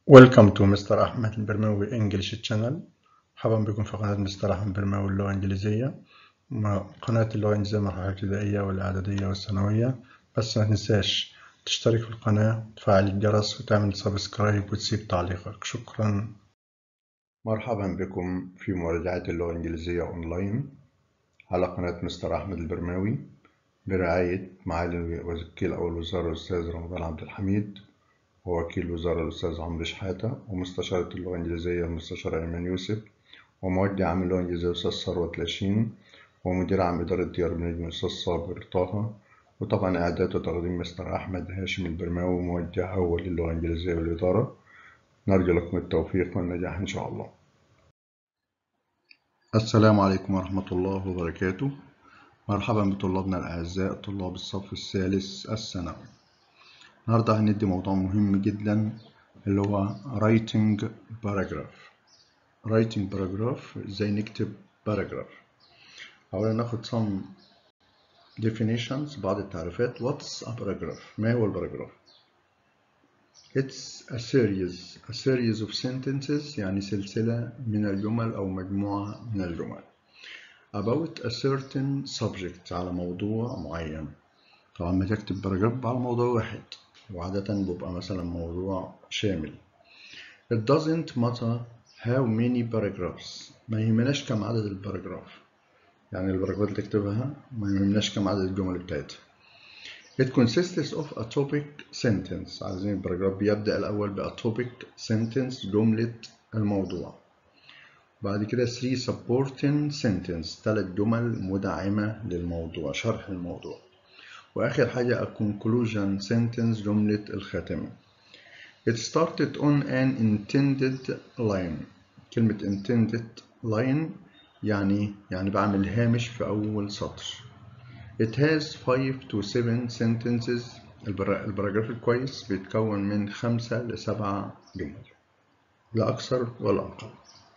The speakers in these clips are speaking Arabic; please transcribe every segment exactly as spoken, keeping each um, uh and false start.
Welcome to مستر أحمد البرماوي English Channel. مرحبا بكم في قناة مستر أحمد البرماوي اللغة الإنجليزية، قناة اللغة الإنجليزية المرحلة الابتدائية والإعدادية والثانوية. بس ما تنساش تشترك في القناة وتفعل الجرس وتعمل سبسكرايب وتسيب تعليقك. شكرا. مرحبا بكم في مراجعة اللغة الإنجليزية أونلاين على قناة مستر أحمد البرماوي برعاية معالي وكيل أول وزارة الأستاذ رمضان عبد الحميد، ووكيل وزارة الأستاذ عمرو شحاتة، ومستشارة اللغة الإنجليزية المستشار أيمن يوسف، وموجه عام اللغة الإنجليزية الأستاذ ثروت لاشين، ومدير عام إدارة ديار بنجم الأستاذ صابر طه، وطبعا إعداد وتقديم مستر أحمد هاشم البرماوي موجه أول للغة الإنجليزية والإدارة. نرجو لكم التوفيق والنجاح إن شاء الله. السلام عليكم ورحمة الله وبركاته. مرحبا بطلابنا الأعزاء طلاب الصف الثالث الثانوي. النهارده هندي موضوع مهم جدا اللي هو writing paragraph. writing paragraph ازاي نكتب paragraph. اولا ناخد some definitions، بعض التعريفات. what's a paragraph؟ ما هو الباراجراف؟ it's a series a series of sentences، يعني سلسلة من الجمل او مجموعة من الجمل about a certain subject، على موضوع معين. طبعا ما تكتب باراجراف على موضوع واحد، وعادة بيبقى مثلا موضوع شامل. It doesn't matter how many paragraphs، ما يهمناش كم عدد الباراجراف، يعني الباراجرافات اللي تكتبها ما يهمناش كم عدد الجمل بتاعتها. It consists of a topic sentence، عايزين الباراجراف بيبدأ الأول ب a topic sentence، جملة الموضوع. بعد كده three supporting sentence، ثلاث جمل مدعمة للموضوع، شرح الموضوع. وآخر حاجة a conclusion sentence، جملة الخاتمة. It started on an intended line. كلمة intended line يعني يعني بعمل هامش في أول سطر. It has five to seven sentences. الباراجراف الكويس بيتكون من خمسة لسبعة جمل، لا أكثر ولا أقل.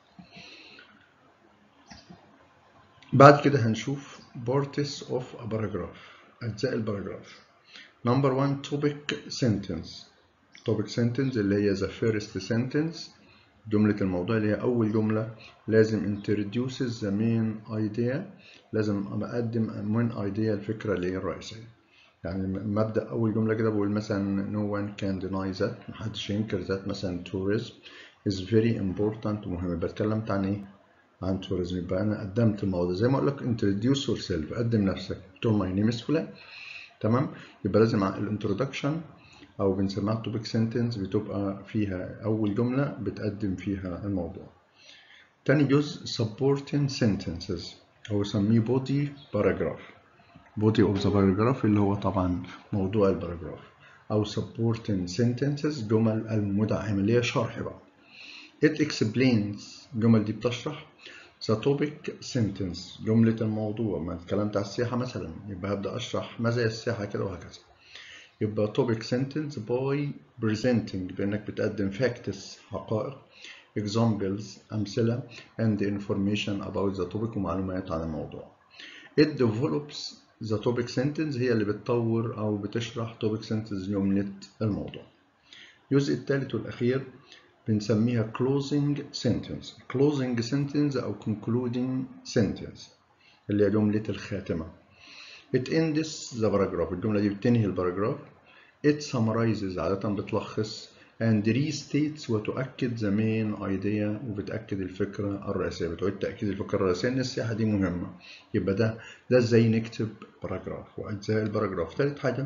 بعد كده هنشوف parts of a paragraph، أجزاء الباراجراف. Number one topic sentence. topic sentence اللي هي the first sentence، جملة الموضوع اللي هي أول جملة. لازم introduces the main idea، لازم أقدم main idea، الفكرة اللي هي الرئيسية. يعني مبدأ أول جملة كده بقول مثلا no one can deny that، محدش ينكر ذات. مثلا tourism is very important، مهم. بتكلمت عن إيه؟ عن tourism. يبقى أنا قدمت الموضوع زي ما أقول لك introduce yourself، قدم نفسك. تقول my name is فلان، تمام. يبقى لازم الانترودكشن أو بنسميها topic sentence بتبقى فيها أول جملة بتقدم فيها الموضوع. تاني جزء supporting sentences، أو يسميه body paragraph. body of the paragraph اللي هو طبعا موضوع الباراجراف، أو supporting sentences، جمل المدعمة اللي هي شرح بقى. it explains، الجمل دي بتشرح. the topic sentence، جملة الموضوع. ما اتكلمت على السياحة مثلا، يبقى هبدأ أشرح مزايا السياحة كده وهكذا. يبقى topic sentence by presenting، بأنك بتقدم facts، حقائق، examples، أمثلة، and information about the topic، ومعلومات عن الموضوع. it develops the topic sentence، هي اللي بتطور أو بتشرح topic sentence، جملة الموضوع. الجزء الثالث والأخير بنسميها closing sentence. closing sentence أو concluding sentence اللي هي جملة الخاتمة. it ends the paragraph، الجملة دي بتنهي الباراجراف. it summarizes، عادة بتلخص. and restates، وتؤكد the main idea، وبتأكد الفكرة الرئيسية، بتعيد تأكيد الفكرة الرئيسية إن السياحة دي مهمة. يبقى ده ده إزاي نكتب باراجراف وأجزاء الباراجراف. تالت حاجة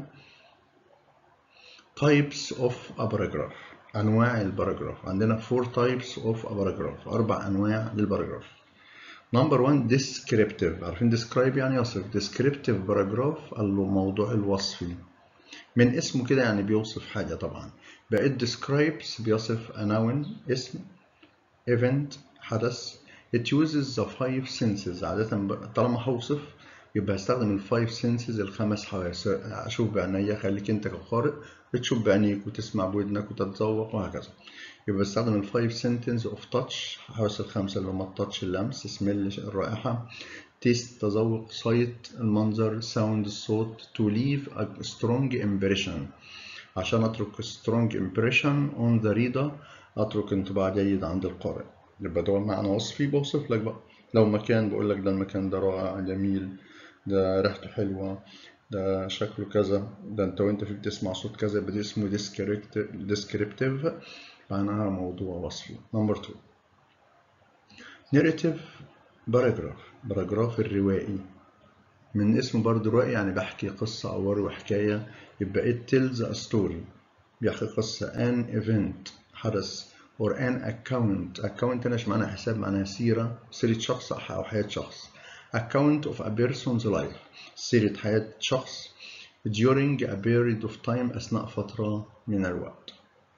types of a paragraph، أنواع الباراجراف. عندنا four types of a paragraph، أربع أنواع للباراجراف. نمبر واحد descriptive، عارفين describe يعني يصف. descriptive paragraph الموضوع الوصفي، من اسمه كده يعني بيوصف حاجة. طبعا بقى describes بيصف a noun، اسم، event، حدث. it uses the five senses، عادة طالما هوصف يبقى هستخدم الفايف سنسز، الخمس حواس. اشوف بعينيا، خليك انت كقارئ بتشوف بعينيك وتسمع بودنك وتتذوق وهكذا. يبقى بستخدم الفايف سنتنز اوف تاتش، حواس الخمسه اللي هم التاتش، اللمس، سميل الرائحه، تيست تذوق، سايت المنظر، ساوند الصوت. to leave a strong impression، عشان اترك strong impression on the reader، أترك انطباع جيد عند القارئ. يبقى ده معنى وصفي بوصف لك بقى. لو مكان بقول لك ده المكان ده رائع جميل، ده ريحته حلوة، ده شكله كذا، ده انت وانت فيك تسمع صوت كذا، يبقى ده اسمه descriptive، معناها موضوع وصفي. نمبر اتنين narrative paragraph، باراجراف الروائي. من اسمه برضه روائي يعني بحكي قصة أو أروي حكاية، يبقى it tells a story، بيحكي قصة. an event حدث، or an account. account هنا مش معناها حساب، معناها سيرة، سيرة شخص أو حياة شخص. account of a person's life، سيرة حياة شخص during a period of time، أثناء فترة من الوقت.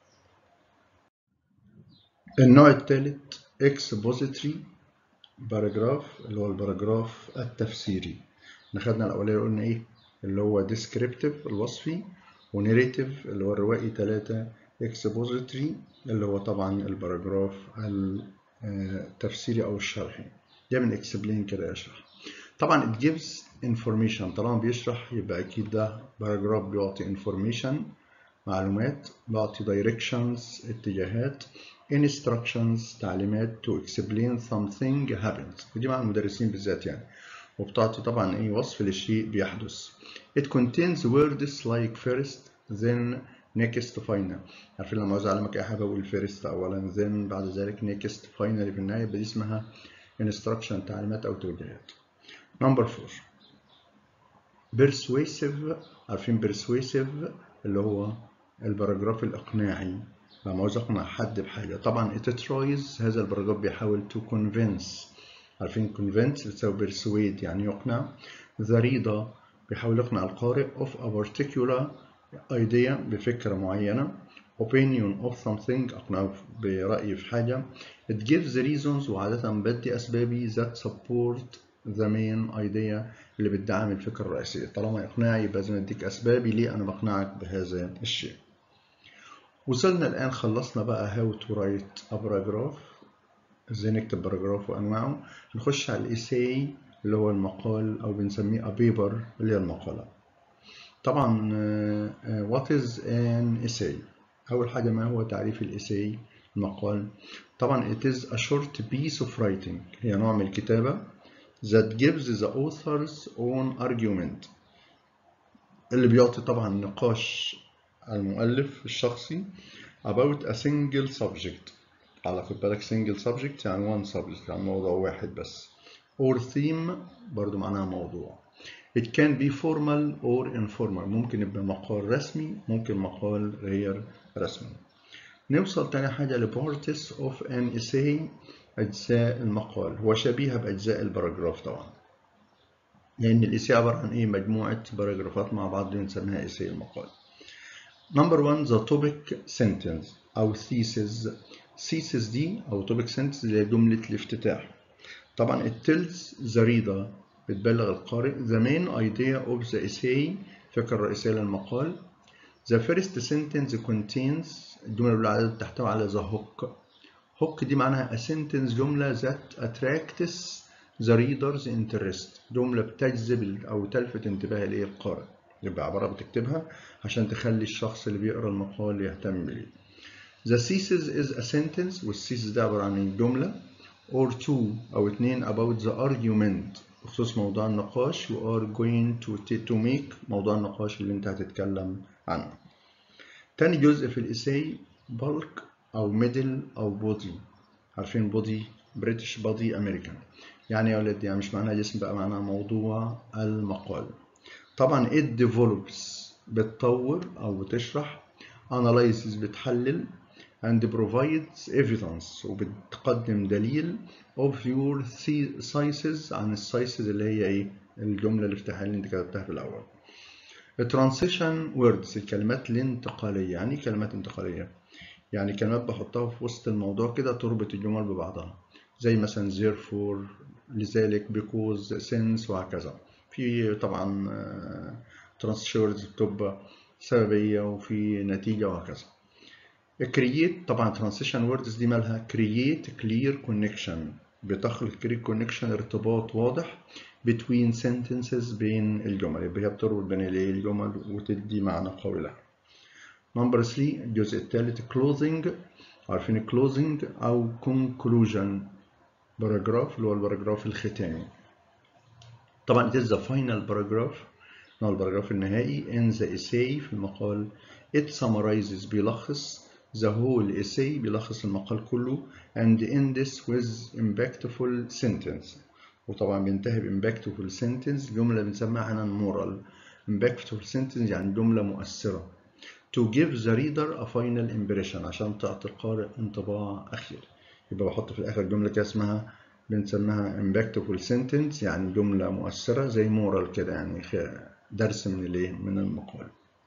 النوع الثالث expository paragraph، اللي هو الباراجراف التفسيري. احنا خدنا الأولاني قلنا إيه؟ اللي هو descriptive الوصفي، وناريتيف اللي هو الروائي ثلاثة، expository اللي هو طبعا الباراجراف التفسيري أو الشرحي. ده من explain كده يشرح. طبعا it gives information، طالما بيشرح يبقى أكيد ده باراجراف بيعطي information معلومات، بيعطي directions اتجاهات، instructions تعليمات، to explain something happens، ودي مع المدرسين بالذات يعني، وبتعطي طبعا ايه وصف للشيء بيحدث. it contains words like first then next final. عارفين لما عاوز اعلمك اي حاجه اقول first اولا then بعد ذلك next final في النهايه، يبقى دي اسمها instruction تعليمات او توجيهات. نمبر four persuasive. عارفين persuasive اللي هو الباراجراف الإقناعي، لما عاوز أقنع حد بحاجة. طبعا it tries، هذا الباراجراف بيحاول to convince. عارفين convince بتساوي persuade يعني يقنع. the reader بيحاول يقنع القارئ of a particular idea بفكرة معينة. opinion of something أقنعه برأيي في حاجة. it gives reasons، وعادة بدي أسبابي that support the main idea اللي بتدعم الفكرة الرئيسية. طالما إقناعي يبقى لازم أديك أسبابي ليه أنا بقنعك بهذا الشيء. وصلنا الآن خلصنا بقى how to write a paragraph، إزاي نكتب باراجراف وأنواعه. نخش على الإيساي اللي هو المقال أو بنسميه a paper اللي هي المقالة. طبعا what is an essay؟ أول حاجة ما هو تعريف الإيساي المقال؟ طبعا it is a short piece of writing، هي نوع من الكتابة that gives the author's own argument، اللي بيعطي طبعا نقاش المؤلف الشخصي about a single subject. على خد بالك single subject يعني one subject يعني موضوع واحد بس. or theme برضو معناها موضوع. it can be formal or informal، ممكن يبقى مقال رسمي، ممكن مقال غير رسمي. نوصل تاني حاجة ل parts of an essay، أجزاء المقال. هو شبيهة بأجزاء الباراجراف طبعا، لأن الإيساي عبارة عن إيه؟ مجموعة باراجرافات مع بعض بنسميها إيساي المقال. نمبر واحد the topic sentence أو thesis. thesis دي أو topic sentence اللي هي جملة الافتتاح. طبعا it tells the reader بتبلغ القارئ the main idea of the essay، الفكرة الرئيسية للمقال. the first sentence contains، الجملة الأولى تحتوي على the hook. hook دي معناها a sentence جملة that attracts the reader's interest، جملة بتجذب أو تلفت انتباه الإيه القارئ، يبقى عبارة بتكتبها عشان تخلي الشخص اللي بيقرأ المقال يهتم بيه. the thesis is a sentence، والthesis ده عبارة عن جملة or two أو اتنين about the argument بخصوص موضوع النقاش you are going to, to make، موضوع النقاش اللي انت هتتكلم عنه. تاني جزء في الإيساي bulk أو middle أو body. عارفين body بريتش body أمريكان يعني يا ولد، يعني مش معناها جسم بقى، معناها موضوع المقال. طبعا it develops بتطور أو بتشرح، analyzes بتحلل، and provides evidence وبتقدم دليل of your thesis عن السايسز اللي هي ايه الجملة الافتتاحية اللي انت كتبتها في الأول. transition words الكلمات الانتقالية. يعني كلمات انتقالية يعني كلمات بحطها في وسط الموضوع كده تربط الجمل ببعضها، زي مثلا therefore لذلك because since وهكذا. في طبعا transition words بتبقى سببية وفي نتيجة وهكذا. create طبعا transition words دي مالها create clear connection، بتخلق create connection ارتباط واضح between sentences بين الجمل، يبقى هي بتربط بين الجمل وتدي معنى قوي لها. نمبر ثلاثة الجزء الثالث clothing عارفين closing أو conclusion paragraph اللي هو الباراجراف الختامي. طبعا it is the final paragraph هو الباراجراف النهائي in the essay في المقال. it summarizes بيلخص the whole essay بيلخص المقال كله and ends with impactful sentence. وطبعا بينتهي ب impactful sentence جملة بنسميها عنها moral. impactful sentence يعني جملة مؤثرة. to give the reader a final impression عشان تعطي القارئ انطباع أخير. يبقى بحط في الآخر جملة كده اسمها بنسميها impactful sentence يعني جملة مؤثرة زي moral كده يعني درس من الايه من المقال.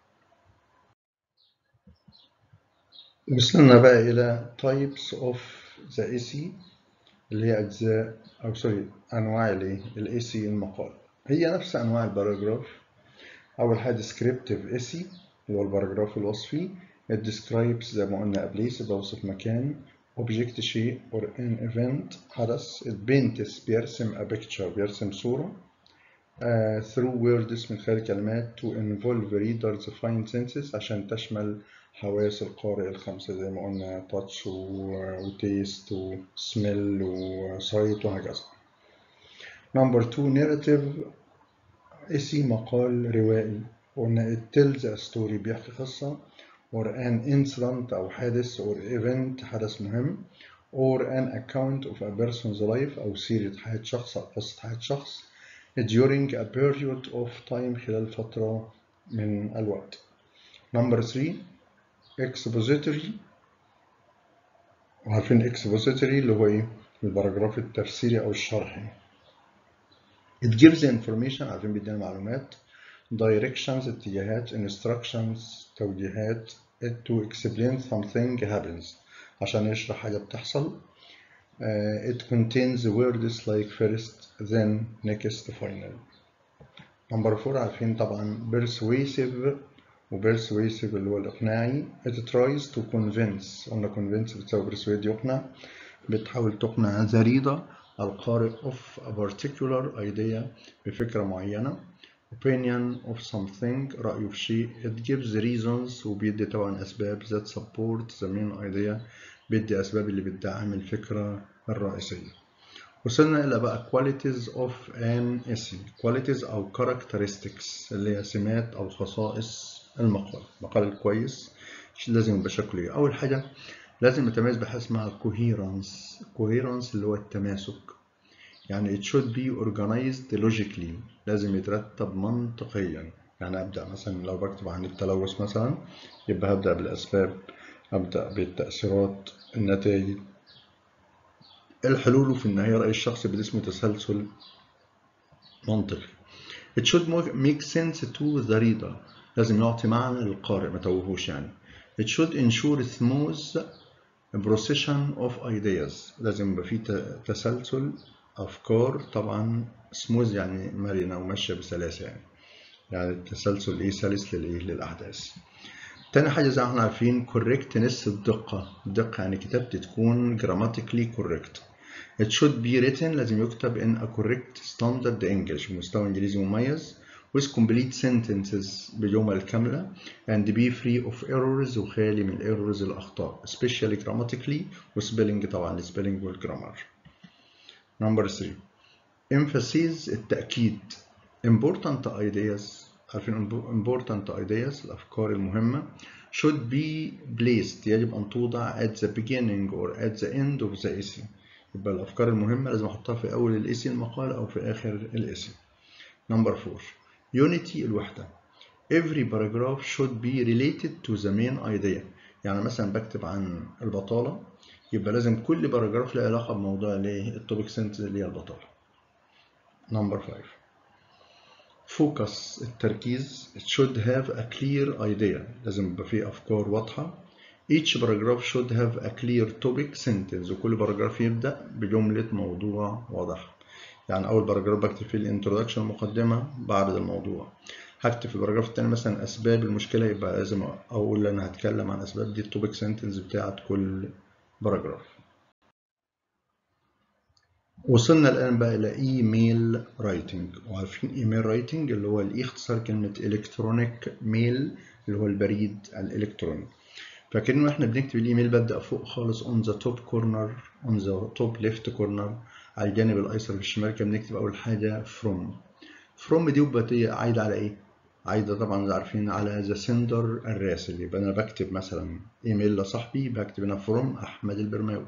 وصلنا بقى إلى types of the essay اللي هي أجزاء أو سوري أنواع الايه الإيسي المقال. هي نفس أنواع الباراجراف. أول حاجة descriptive essay اللي هو الباراجراف الوصفي. it describes زي ما قلنا place بوصف مكان object شيء or an event حدث. it paints بيرسم a picture بيرسم صورة. Uh, through words من خلال كلمات to involve readers find senses عشان تشمل حواس القارئ الخمسة زي ما قلنا touch و taste و smell و sight وهكذا. number two narrative essay مقال روائي. قلنا it tells a story بيحكي قصة or an incident أو حادث or event حدث مهم or an account of a person's life أو سيرة حياة شخص أو قصة حياة شخص during a period of time خلال فترة من الوقت. number three expository. وعارفين expository اللي هو ايه الباراجراف التفسيري أو الشرحي. it gives information عارفين بيدينا معلومات. directions اتجاهات. instructions توجيهات. to explain something happens عشان يشرح حاجة بتحصل. Uh, it contains words like first, then, next, final. number four عارفين طبعا persuasive و persuasive اللي هو الإقناعي. it tries to convince. قلنا convince بتساوي persuade يقنع. بتحاول تقنع the reader القارئ of a particular idea بفكرة معينة. opinion of something رأيه في شيء. it gives reasons وبيدي طبعا أسباب that support the main idea بيدي أسباب اللي بتدعم الفكرة الرئيسية. وصلنا إلى بقى qualities of an essay. qualities أو characteristics اللي هي سمات أو خصائص المقال. المقال الكويس لازم يبقى شكله إيه؟ أول حاجة لازم يتميز بحاجة اسمها coherence. coherence اللي هو التماسك. يعني it should be organized logically لازم يترتب منطقيا. يعني أبدأ مثلا لو بكتب عن التلوث مثلا يبقى هبدأ بالأسباب أبدأ بالتأثيرات النتائج الحلول وفي النهاية رأي الشخص باسم تسلسل منطقي. it should make sense to the reader لازم يعطي معنى للقارئ ما توهوش يعني. it should ensure smooth procession of ideas لازم يبقى فيه تسلسل أفكار طبعا smooth يعني مرنة وماشية بسلاسة يعني يعني التسلسل إيه سلس للإيه للأحداث. تاني حاجة زي ما احنا عارفين correctness الدقة. الدقة يعني كتابتي تكون grammatically correct. it should be written لازم يكتب in a correct standard English بمستوى إنجليزي مميز with complete sentences بجمل كاملة and be free of errors وخالي من errors الأخطاء especially grammatically وspelling طبعا spelling والgrammar. number three emphasis التأكيد. important ideas عارفين important ideas الأفكار المهمة should be placed يجب أن توضع at the beginning or at the end of the essay. يبقى الأفكار المهمة لازم أحطها في أول الإيسي المقال أو في آخر الإيسي. number four unity الوحدة. every paragraph should be related to the main idea. يعني مثلا بكتب عن البطالة يبقى لازم كل باراجراف له علاقة بموضوع الايه التوبيك سنتنس اللي هي البطالة. number five focus التركيز. it should have a clear idea لازم يبقى فيه أفكار واضحة. each paragraph should have a clear topic sentence وكل باراجراف يبدأ بجملة موضوع واضح. يعني أول باراجراف بكتب فيه الانترودكشن المقدمة بعرض الموضوع. هكتب في الباراجراف التاني مثلا أسباب المشكلة يبقى لازم أقول أنا هتكلم عن أسباب دي التوبيك سنتنس بتاعت كل باراجراف. وصلنا الآن بقى إلى إيميل رايتنج. وعارفين إيميل رايتنج اللي هو الإيه اختصار كلمة إلكترونيك ميل اللي هو البريد الإلكتروني. فاكرين واحنا بنكتب الايميل ببدأ فوق خالص on the top corner on the top left corner على الجانب الايسر في الشمال كده بنكتب اول حاجه from. from دي بتبقى عايده على ايه؟ عايده طبعا عارفين على the sender الراسل. يبقى انا بكتب مثلا ايميل لصاحبي بكتب هنا from احمد البرماوي.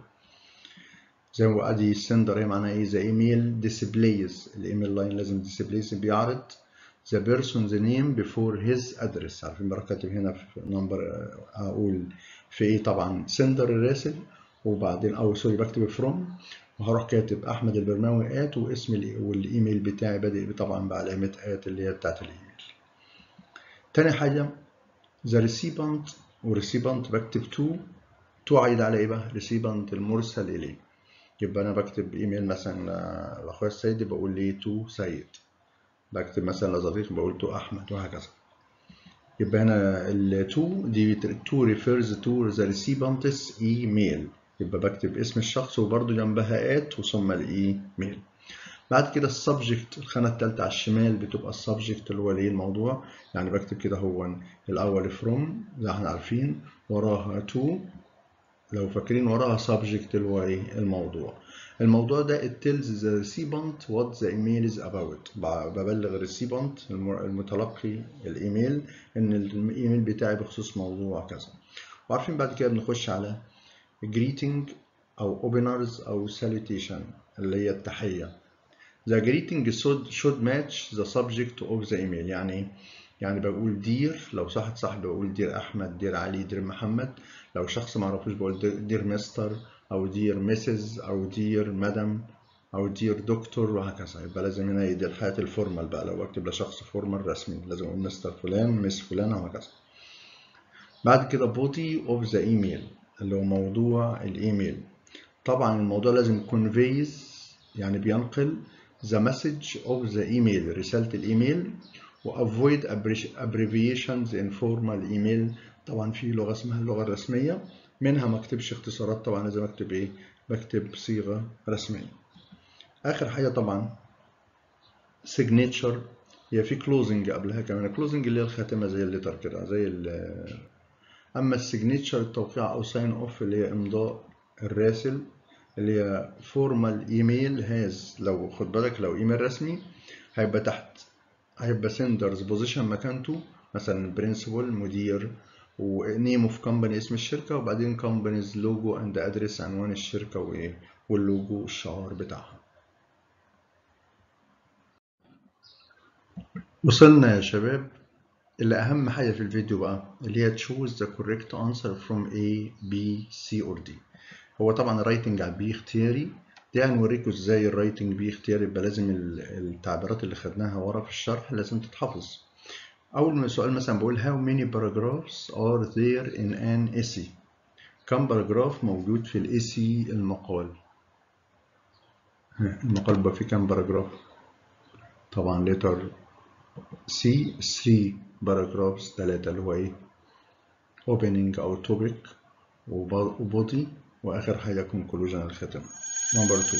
زي ما ادي السندر هي معناها ايه؟ the email displays الايميل لاين لازم displays بيعرض the person's name before his address. عارفين بقى كاتب هنا في نمبر اقول في ايه طبعا سندر الراسل وبعدين او سوري بكتب from وهروح كاتب احمد البرماوي ات واسم والايميل بتاعي بادئ طبعا بعلامه ات اللي هي بتاعت الايميل. تاني حاجه the recipient والrecipient بكتب to to عايد على ايه بقى؟ recipient المرسل اليه. يبقى انا بكتب ايميل مثلا لاخويا السيد بقول لي تو سيد، بكتب مثلا لصديق بقول تو احمد وهكذا. يبقى هنا ال to دي to refers to the recipient's email. يبقى بكتب اسم الشخص وبرضه جنبها at وثم الايميل. بعد كده السبجكت الخانة التالتة على الشمال بتبقى السبجكت اللي هو الايه الموضوع. يعني بكتب كده هو الأول from زي ما احنا عارفين وراها to لو فاكرين وراها subject اللي هو ايه الموضوع. الموضوع ده it tells the recipient what the email is about. ببلغ الريسيبنت المتلقي الايميل ان الايميل بتاعي بخصوص موضوع كذا. وعارفين بعد كده بنخش على greeting او openers او salutation اللي هي التحية. The greeting should, should match the subject of the email. يعني يعني بقول دير لو صاحب صاحبي بقول دير احمد دير علي دير محمد. لو شخص ما اعرفوش بقول دير مستر او دير مسز او دير مدام او دير دكتور وهكذا. يبقى لازم هنا دي الحياة الفورمال بقى. لو بكتب لشخص فورمال رسمي لازم اقول مستر فلان مس فلانة وهكذا. بعد كده body of the email اللي هو موضوع الايميل. طبعا الموضوع لازم conveys يعني بينقل the message of the email رسالة الايميل و avoid abbreviations in formal email. طبعا في لغة اسمها اللغة الرسمية منها ما اكتبش اختصارات. طبعا لازم اكتب ايه؟ بكتب صيغة رسمية. اخر حاجة طبعا signature هي في closing قبلها كمان. closing اللي هي الخاتمة زي الليتر كده زي ال اما السيجنتشر التوقيع او sign off اللي هي امضاء الراسل اللي هي فورمال ايميل هاز. لو خد بالك لو ايميل رسمي هيبقى تحت هيبقى سندرز بوزيشن مكانته مثلا برنسبل مدير ونيم اوف كومباني اسم الشركه وبعدين كومبانيز لوجو اند ادرس عنوان الشركه وايه واللوجو الشعار بتاعها. وصلنا يا شباب اللي اهم حاجه في الفيديو بقى اللي هي choose the correct answer from A B C or D. هو طبعا الرايتنج على بي اختياري. دي هنوريكم ازاي الرايتنج بي اختياري. يبقى لازم التعبيرات اللي خدناها ورا في الشرح لازم تتحفظ. اول من سؤال مثلا بقول how many paragraphs are there in an essay. كم باراجراف موجود في الاسي المقال؟ المقال بقى فيه كم باراجراف؟ طبعا letter C three paragraphs ثلاثة اللي هو ايه opening او topic وبودي واخر حاجه conclusion الختم. number two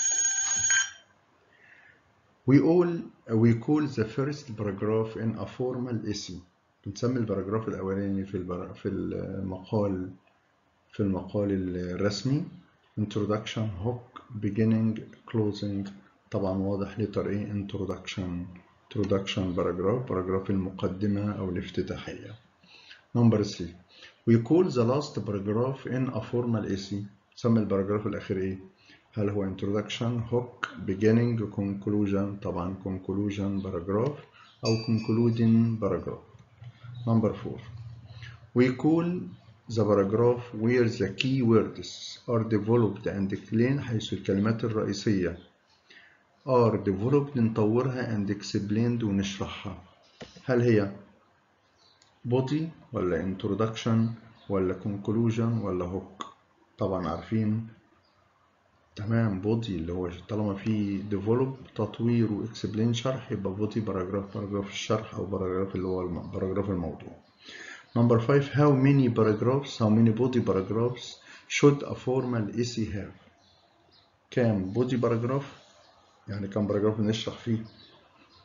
we all we call the first paragraph in a formal essay. بنسمي الباراجراف الاولاني في البر... في المقال في المقال الرسمي introduction hook beginning closing. طبعا واضح letter A introduction introduction paragraph paragraph المقدمه او الافتتاحيه. number three we call the last paragraph in a formal essay. سمي الباراجراف الأخير إيه؟ هل هو introduction, hook, beginning, conclusion؟ طبعا conclusion paragraph أو concluding paragraph. number four we call the paragraph where the key words are developed and clean حيث الكلمات الرئيسية are developed نطورها and explained ونشرحها. هل هي body ولا introduction ولا conclusion ولا hook؟ طبعا عارفين تمام body اللي هو طالما في develop تطوير و explain شرح يبقى body باراجراف باراجراف الشرح او باراجراف اللي هو باراجراف الموضوع. number five how many paragraphs how many body paragraphs should a formal essay have. كام body paragraph يعني كم باراجراف نشرح فيه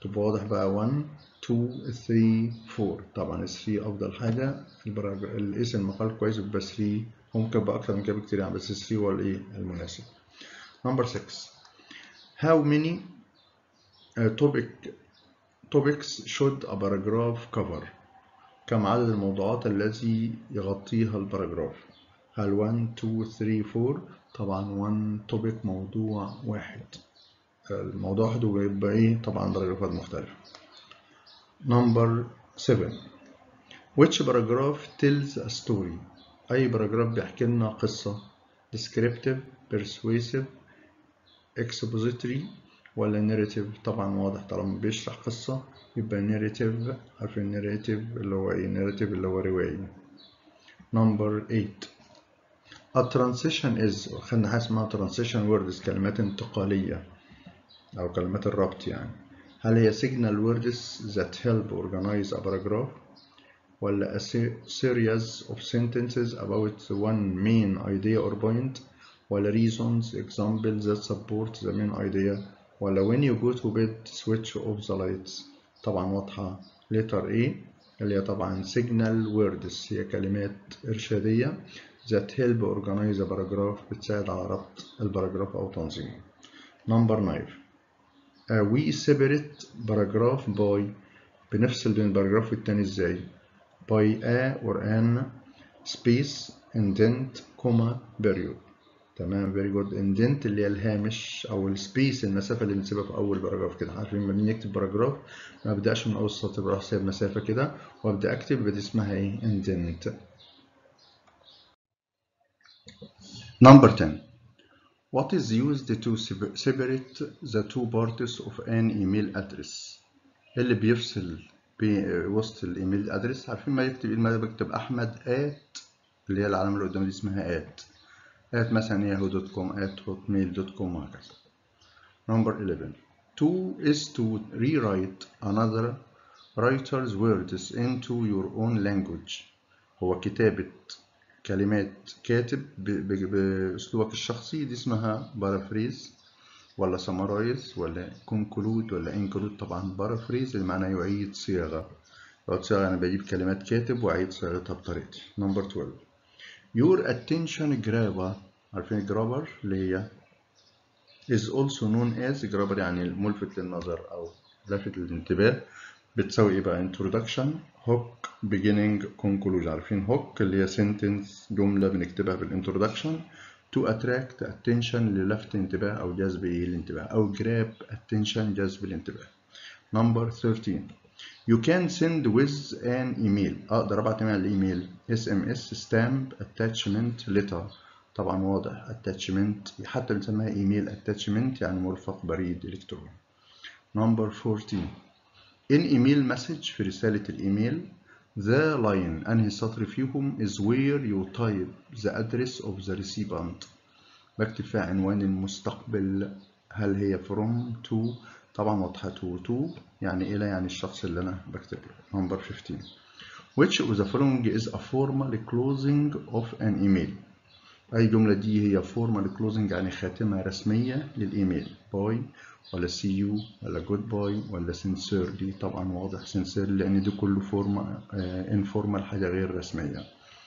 تبقى واضح بقى واحد اتنين تلاتة اربعة. طبعا ال تلاتة افضل حاجه، الاسم المقال كويس يبقى تلاتة، ممكن بقى اكتر من كده بكتير يعني، بس تلاتة هو الايه المناسب. نمبر ستة. how many uh, topic topics should a paragraph cover؟ كم عدد الموضوعات التي يغطيها الباراجراف؟ هل واحد اتنين تلاتة اربعة؟ طبعا واحد topic موضوع واحد، الموضوع واحد ويبقى ايه طبعا باراجرافات مختلفة. نمبر سبعة. which paragraph tells a story؟ أي باراجراف بيحكي لنا قصة؟ descriptive، persuasive، expository ولا narrative؟ طبعا واضح طالما بيشرح قصة يبقى narrative. عارفين narrative اللي هو ايه؟ narrative اللي هو روائي. نمبر ثمانية. a transition is، خدنا حاجة اسمها transition words، كلمات انتقالية أو كلمات الربط يعني. هل هي signal words that help organize a paragraph ولا a series of sentences about one main idea or point ولا reasons examples that support the main idea ولا when you go to bed switch off the lights؟ طبعا واضحة letter A اللي هي طبعا signal words، هي كلمات إرشادية that help organize a paragraph، بتساعد على ربط الباراجراف أو تنظيمه. number nine. uh, we separate paragraph by، بنفصل بين الباراجراف والتاني ازاي؟ by a or an space indent comma period. تمام very good. indent اللي هي الهامش او السبيس، المسافه اللي بنسيبها في اول باراجراف كده. عارفين لما بنيجي نكتب باراجراف ما ابداش من اول سطر، بروح سايب مسافه كده وابدا اكتب، بدي اسمها ايه؟ indent. number ten. what is used to separate the two parts of an email address؟ اللي بيفصل بوسط الايميل ادرس. عارفين ما يكتب ما بكتب احمد ات اللي هي العلامه اللي قدام دي اسمها ات ات مثلا ياهو دوت كوم، ات هوت ميل دوت كوم وهكذا. نمبر eleven. to is to rewrite another writer's words into your own language. هو كتابة كلمات كاتب بأسلوبك الشخصي، دي اسمها بارافريز ولا سمرايز ولا كونكلود ولا انكلود؟ طبعا بارافريز اللي معناه يعيد صياغة. يعيد صياغة أنا بجيب كلمات كاتب وأعيد صياغتها بطريقتي. نمبر twelve. your attention grabber. عارفين الجرابر اللي هي is also known as جرابر، يعني ملفت للنظر أو لافت للانتباه. بتساوي إيه بقى؟ introduction، hook، beginning، conclusion. عارفين hook اللي هي sentence جملة بنكتبها بالintroduction to attract attention للفت انتباه أو جذب الانتباه، أو grab attention جذب الانتباه. number thirteen. you can send with an email. أقدر أبعت على الإيميل إس إم إس stamp attachment letter. طبعا واضح attachment حتى بنسميها إيميل attachment يعني مرفق بريد إلكتروني. number fourteen. in email message، في رسالة الإيميل the line أنهي سطر فيهم is where you type the address of the recipient. بكتب فيها عنوان المستقبل. هل هي from to؟ طبعا واضحة to to يعني إلى، يعني الشخص اللي أنا بكتب له. number fifteen. which of the following is a formal closing of an email؟ أي جملة دي هي formal closing يعني خاتمة رسمية للإيميل؟ باي ولا see you ولا goodbye ولا sincerely؟ طبعا واضح sincerely لأن دي كله فورما informal، حاجة غير رسمية.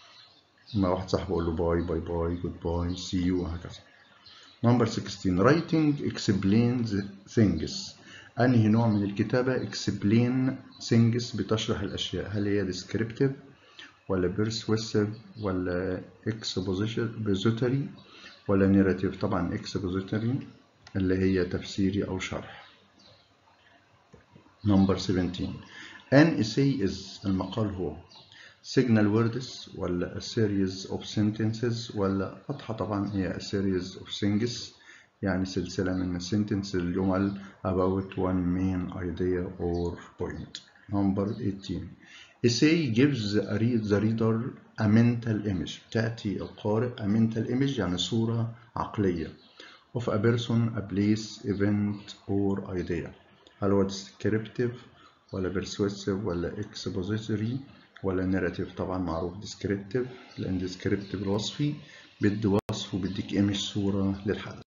لما واحد صاحبه أقول له باي باي باي goodbye see you وهكذا. number sixteen. writing explains things. أنهي نوع من الكتابة explain things بتشرح الأشياء؟ هل هي descriptive ولا persuasive ولا expository ولا narrative؟ طبعا expository اللي هي تفسيري أو شرح. number seventeen. an essay is، المقال هو signal words ولا a series of sentences ولا فتحة؟ طبعا هي a series of things يعني سلسلة من sentence الجمل about one main idea or point. number eighteen. essay gives the reader a mental image. تأتي القارئ a mental image يعني صورة عقلية of a person, a place, event or idea. هل هو descriptive ولا persuasive ولا expository ولا narrative؟ طبعا معروف descriptive لأن descriptive الوصفي بدي وصف وبديك image صورة للحدث.